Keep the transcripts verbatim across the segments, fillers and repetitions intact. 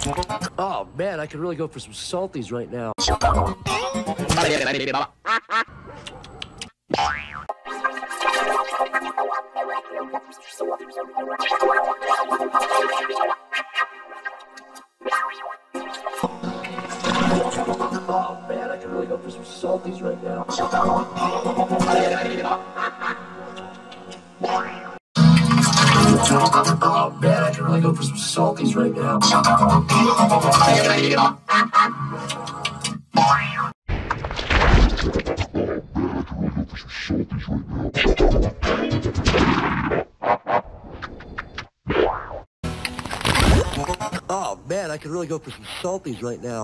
Oh man, I could really go for some salties right now. Oh man, I could really go for some salties right now. Oh man, I could really go for some salties right now. Oh man, I could really go for some salties right now.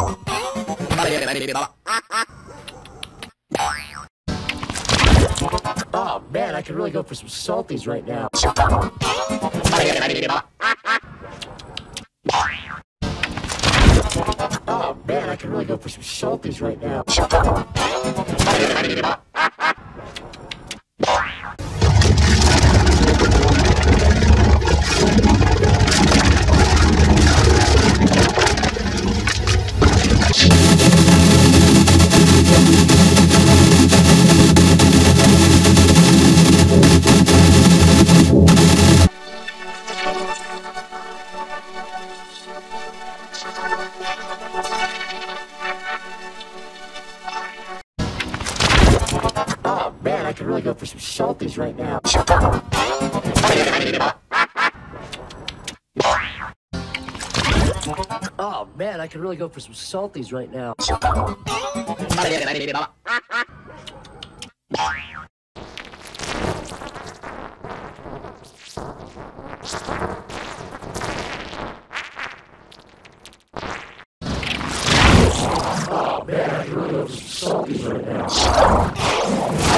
Oh man, I could really go for some salties right now. Oh man, I could really go for some salties right now. Oh man, I could really go for some salties right now. Oh man, I could really go for some salties right now. Oh man, I could really go for some salties right now.